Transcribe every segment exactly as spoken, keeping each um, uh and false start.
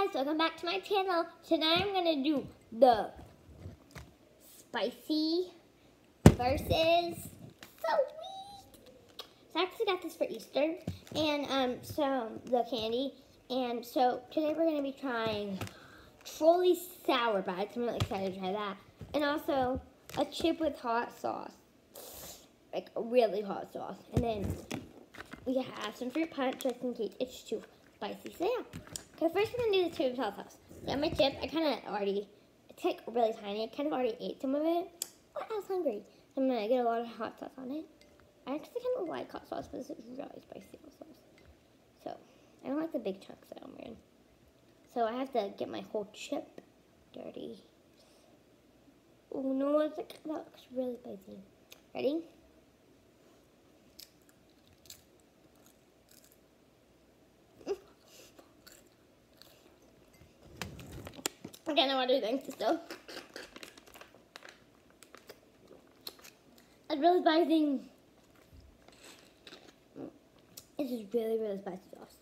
guys, welcome back to my channel. Tonight I'm gonna do the spicy versus sweet. So I actually got this for Easter, and um, so the candy, and so today we're gonna be trying Trolli Sour Bites. I'm really excited to try that, and also a chip with hot sauce, like a really hot sauce, and then we have some fruit punch just in case it's too spicy. So yeah. Okay, first we're gonna do the chip with hot sauce. Yeah, my chip, I kind of already, it's like really tiny. I kind of already ate some of it. But I was hungry. I'm gonna get a lot of hot sauce on it. I actually kind of like hot sauce, but this is really spicy hot sauce. So, I don't like the big chunks that I'm in. So I have to get my whole chip dirty. Oh no, it's like, that looks really spicy. Ready? I don't know what to do thanks still. It's really spicy. This is really, really spicy sauce.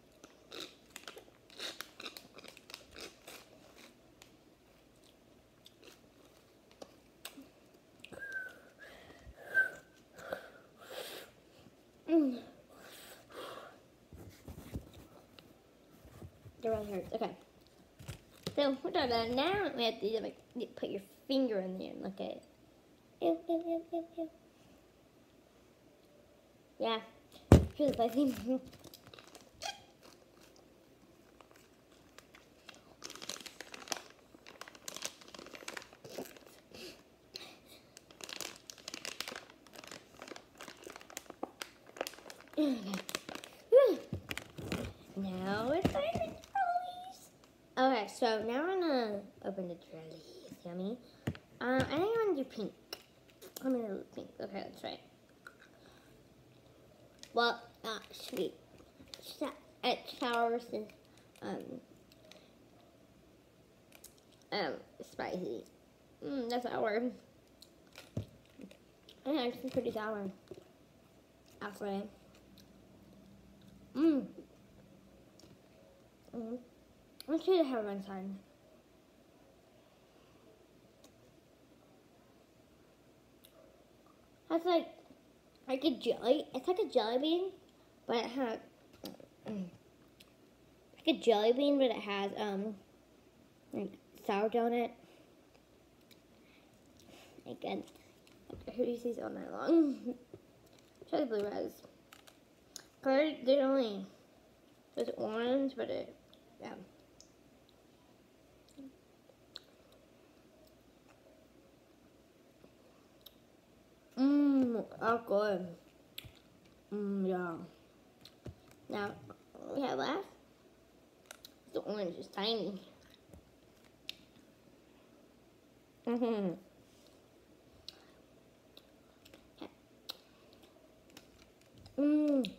Mm. It really hurts. Okay. So we're done. Now we have to like put your finger in there and look at it. Ew, ew, ew, ew, ew. Yeah, it's really spicy. Now it's time for Trollis. Okay, so now I'm gonna open the Trollis. Yummy. Uh, I think I'm gonna do pink. I'm gonna do pink. Okay, that's right. Well, uh, sweet. It's sour versus um um spicy. Mmm, that's sour. Yeah, it's pretty sour. Actually. Mmm. Mm. Let's try to have one time. That's like like a jelly. It's like a jelly bean, but it has like a jelly bean, but it has um like sourdough in it. Again, who do you see all night long? Try the blue rose. Color, there's only there's orange, but it yeah. Mmm, oh good. Mmm, yeah. Now, we have last. The orange is tiny. Mm-hmm. Mmm.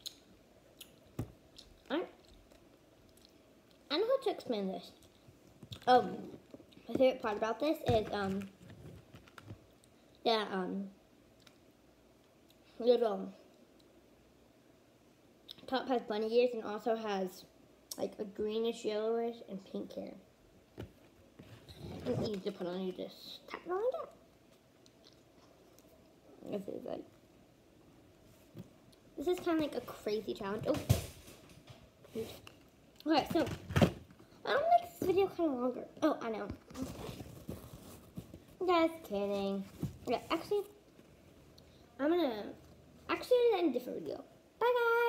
I, I don't know how to explain this. Oh, my favorite part about this is, um, yeah, um, little top has bunny ears and also has like a greenish, yellowish, and pink hair. And easy to put on. You just tap it on like that. This is like this is kind of like a crazy challenge. Oh, okay. So I don't make this video kind of longer. Oh, I know. Just kidding. Yeah, actually, I'm gonna actually end a different video. Bye, guys.